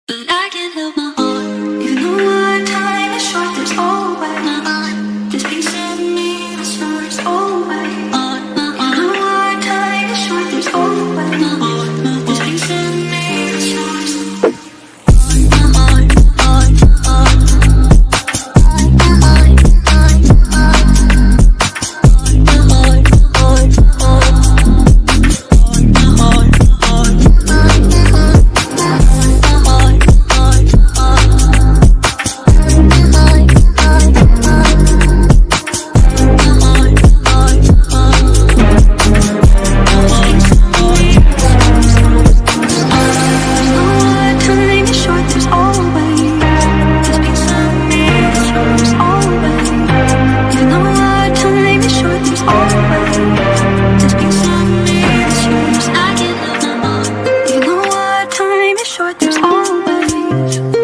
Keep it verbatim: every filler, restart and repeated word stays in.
but I can't help my heart. Even though our time is short, there's always this piece of me that starts always. Even though our time is short, there's always this piece of me that starts. My heart, heart, heart, my heart, heart, heart, my heart, heart, heart, my heart, heart, heart. There's always